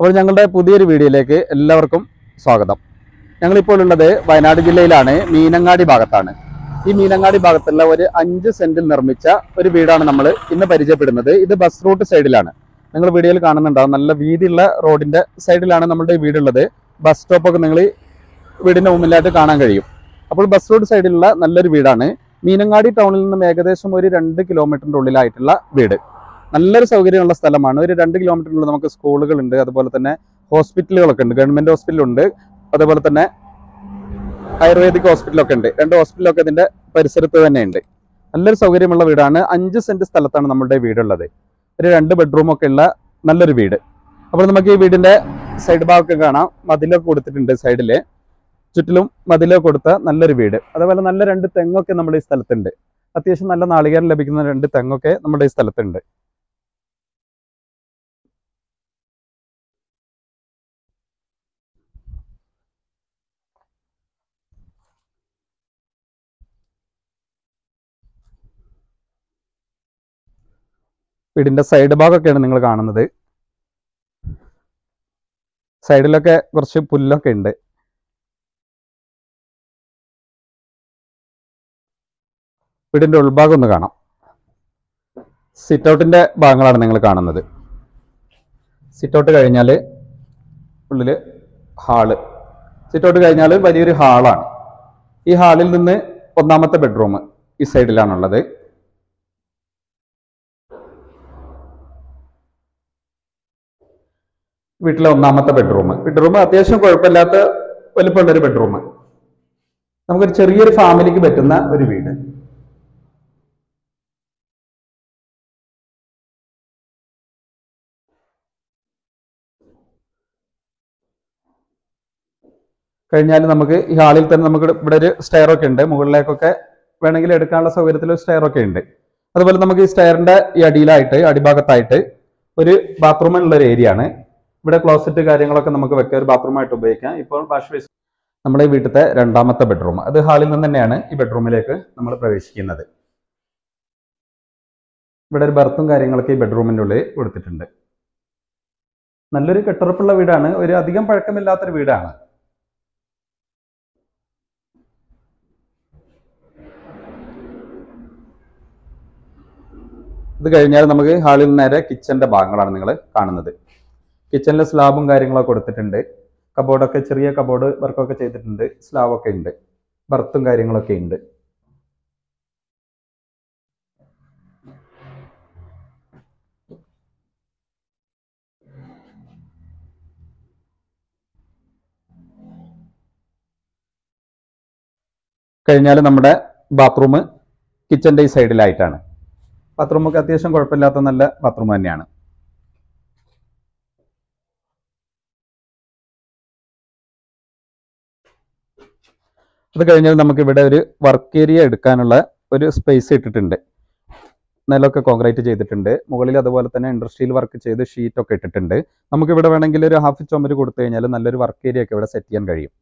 അപ്പോൾ ഞങ്ങളുടെ പുതിയൊരു വീഡിയോയിലേക്ക് എല്ലാവർക്കും സ്വാഗതം. ഞങ്ങളിപ്പോൾ ഉള്ളത് വയനാട് ജില്ലയിലാണ്, മീനങ്ങാടി ഭാഗത്താണ്. ഈ മീനങ്ങാടി ഭാഗത്തുള്ള ഒരു 5 സെന്റിൽ നിർമ്മിച്ച ഒരു വീടാണ് നമ്മൾ ഇന്ന് പരിചയപ്പെടുന്നത്. ഇത് ബസ് റൂട്ട് സൈഡിലാണ്. നിങ്ങൾ വീഡിയോയിൽ കാണുന്നുണ്ടാവും, നല്ല വീതിയുള്ള റോഡിന്റെ സൈഡിലാണ് നമ്മുടെ ഈ വീടുള്ളത്. ബസ് സ്റ്റോപ്പൊക്കെ നിങ്ങൾ വീടിന്റെ മുമ്പിലായിട്ട് കാണാൻ കഴിയും. അപ്പോൾ ബസ് റോഡ് സൈഡിലുള്ള നല്ലൊരു വീടാണ്. മീനങ്ങാടി ടൗണിൽ നിന്നും ഏകദേശം ഒരു 2 കിലോമീറ്ററിന്റെ ഉള്ളിലായിട്ടുള്ള വീട്. നല്ലൊരു സൗകര്യമുള്ള സ്ഥലമാണ്. ഒരു 2 കിലോമീറ്ററിനുള്ളിൽ നമുക്ക് സ്കൂളുകളുണ്ട്, അതുപോലെ തന്നെ ഹോസ്പിറ്റലുകളൊക്കെ ഉണ്ട്. ഗവൺമെന്റ് ഹോസ്പിറ്റലുണ്ട്, അതുപോലെ തന്നെ ആയുർവേദിക് ഹോസ്പിറ്റലൊക്കെ ഉണ്ട്. 2 ഹോസ്പിറ്റലൊക്കെ ഇതിന്റെ പരിസരത്ത് തന്നെ ഉണ്ട്. നല്ലൊരു സൗകര്യമുള്ള വീടാണ്. 5 സെന്റ് സ്ഥലത്താണ് നമ്മുടെ വീടുള്ളത്. ഒരു 2 ബെഡ്റൂമൊക്കെ ഉള്ള നല്ലൊരു വീട്. അപ്പോൾ നമുക്ക് ഈ വീടിന്റെ സൈഡ് ഭാഗമൊക്കെ കാണാം. മതിലൊക്കെ കൊടുത്തിട്ടുണ്ട്, സൈഡില് ചുറ്റിലും മതിലൊക്കെ കൊടുത്ത നല്ലൊരു വീട്. അതുപോലെ നല്ല 2 തെങ്ങൊക്കെ നമ്മുടെ ഈ സ്ഥലത്തുണ്ട്. അത്യാവശ്യം നല്ല നാളികേരം ലഭിക്കുന്ന 2 തെങ്ങൊക്കെ നമ്മുടെ ഈ സ്ഥലത്തുണ്ട്. വീടിന്റെ സൈഡ് ഭാഗമൊക്കെയാണ് നിങ്ങൾ കാണുന്നത്. സൈഡിലൊക്കെ കുറച്ച് പുല്ലൊക്കെ ഉണ്ട്. വീടിന്റെ ഉൾഭാഗം ഒന്ന് കാണാം. സിറ്റ് ഔട്ടിന്റെ ഭാഗങ്ങളാണ് നിങ്ങൾ കാണുന്നത്. സിറ്റ് ഔട്ട് കഴിഞ്ഞാൽ ഉള്ളില് ഹാള്. സിറ്റ് ഔട്ട് കഴിഞ്ഞാൽ വലിയൊരു ഹാളാണ്. ഈ ഹാളിൽ നിന്ന് 1ാമത്തെ ബെഡ്റൂം ഈ സൈഡിലാണുള്ളത്. വീട്ടിലെ 1ാമത്തെ ബെഡ്റൂം അത്യാവശ്യം കുഴപ്പമില്ലാത്ത വലുപ്പമുള്ളൊരു ബെഡ്റൂം. നമുക്കൊരു ചെറിയൊരു ഫാമിലിക്ക് പറ്റുന്ന ഒരു വീട്. കഴിഞ്ഞാൽ നമുക്ക് ഈ ഹാളിൽ തന്നെ നമുക്ക് ഇവിടെ ഒരു സ്റ്റെയറൊക്കെ ഉണ്ട്. മുകളിലേക്കൊക്കെ വേണമെങ്കിൽ എടുക്കാനുള്ള സൗകര്യത്തിൽ സ്റ്റെയറൊക്കെ ഉണ്ട്. അതുപോലെ നമുക്ക് ഈ സ്റ്റെയറിന്റെ ഈ അടിയിലായിട്ട്, അടിഭാഗത്തായിട്ട് ഒരു ബാത്റൂം ഉള്ള ഒരു ഏരിയ ആണ്. ഇവിടെ ക്ലോസറ്റ് കാര്യങ്ങളൊക്കെ നമുക്ക് വെക്കാൻ ഒരു ബാത്റൂമായിട്ട് ഉപയോഗിക്കാം. ഇപ്പോൾ വാഷ് ബേസിൻ നമ്മുടെ ഈ വീട്ടിലത്തെ 2ാമത്തെ ബെഡ്റൂം. അത് ഹാളിൽ നിന്ന് തന്നെയാണ് ഈ ബെഡ്റൂമിലേക്ക് നമ്മൾ പ്രവേശിക്കുന്നത്. ഇവിടെ ഒരു ബർത്തും കാര്യങ്ങളൊക്കെ ഈ ബെഡ്റൂമിൻ്റെ ഉള്ളിൽ കൊടുത്തിട്ടുണ്ട്. നല്ലൊരു കെട്ടുറപ്പുള്ള വീടാണ്. ഒരു അധികം പഴക്കമില്ലാത്തൊരു വീടാണ്. ഇത് കഴിഞ്ഞാൽ നമുക്ക് ഹാളിൽ നേരെ കിച്ചന്റെ ഭാഗങ്ങളാണ് നിങ്ങൾ കാണുന്നത്. കിച്ചണിലെ സ്ലാബും കാര്യങ്ങളൊക്കെ കൊടുത്തിട്ടുണ്ട്. കബോർഡൊക്കെ, ചെറിയ കബോർഡ് വർക്കൊക്കെ ചെയ്തിട്ടുണ്ട്. സ്ലാബൊക്കെ ഉണ്ട്, ബർത്തും കാര്യങ്ങളൊക്കെ ഉണ്ട്. കഴിഞ്ഞാൽ നമ്മുടെ ബാത്റൂം കിച്ചന്റെ ഈ സൈഡിലായിട്ടാണ്. ബാത്റൂമൊക്കെ അത്യാവശ്യം കുഴപ്പമില്ലാത്ത നല്ല ബാത്റൂം തന്നെയാണ്. അത് കഴിഞ്ഞാൽ നമുക്ക് ഇവിടെ ഒരു വർക്ക് ഏരിയ എടുക്കാനുള്ള ഒരു സ്പേസ് ഇട്ടിട്ടുണ്ട്. നിലമൊക്കെ കോൺക്രീറ്റ് ചെയ്തിട്ടുണ്ട്. മുകളിൽ അതുപോലെ തന്നെ ഇൻഡസ്ട്രിയൽ വർക്ക് ചെയ്ത് ഷീറ്റൊക്കെ ഇട്ടിട്ടുണ്ട്. നമുക്ക് ഇവിടെ വേണമെങ്കിൽ ഒരു ഹാഫ് ചുമര് കൊടുത്തു കഴിഞ്ഞാൽ നല്ലൊരു വർക്ക് ഏരിയ ഒക്കെ ഇവിടെ സെറ്റ് ചെയ്യാൻ കഴിയും.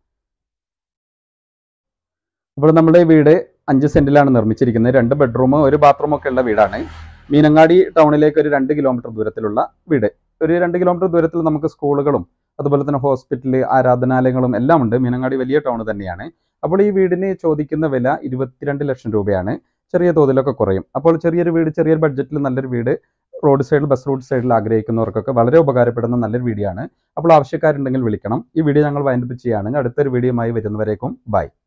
അപ്പോൾ നമ്മുടെ ഈ വീട് 5 സെന്റിലാണ് നിർമ്മിച്ചിരിക്കുന്നത്. 2 ബെഡ്റൂം, 1 ബാത്റൂം ഒക്കെ ഉള്ള വീടാണ്. മീനങ്ങാടി ടൗണിലേക്ക് ഒരു 2 കിലോമീറ്റർ ദൂരത്തിലുള്ള വീട്. ഒരു 2 കിലോമീറ്റർ ദൂരത്തിൽ നമുക്ക് സ്കൂളുകളും അതുപോലെ തന്നെ ഹോസ്പിറ്റല്, ആരാധനാലയങ്ങളും എല്ലാം ഉണ്ട്. മീനങ്ങാടി വലിയ ടൗൺ തന്നെയാണ്. അപ്പോൾ ഈ വീടിന് ചോദിക്കുന്ന വില 22 ലക്ഷം രൂപയാണ്. ചെറിയ തോതിലൊക്കെ കുറയും. അപ്പോൾ ചെറിയൊരു വീട്, ചെറിയൊരു ബഡ്ജറ്റിൽ നല്ലൊരു വീട് റോഡ് സൈഡിൽ, ബസ് റോഡ് സൈഡിൽ ആഗ്രഹിക്കുന്നവർക്കൊക്കെ വളരെ ഉപകാരപ്പെടുന്ന നല്ലൊരു വീഡിയോ ആണ്. അപ്പോൾ ആവശ്യക്കാരുണ്ടെങ്കിൽ വിളിക്കണം. ഈ വീഡിയോ ഞങ്ങൾ വൈൻഡപ്പ് ചെയ്യുകയാണ്. അടുത്തൊരു വീഡിയോയുമായി വരുന്നവരേക്കും ബൈ.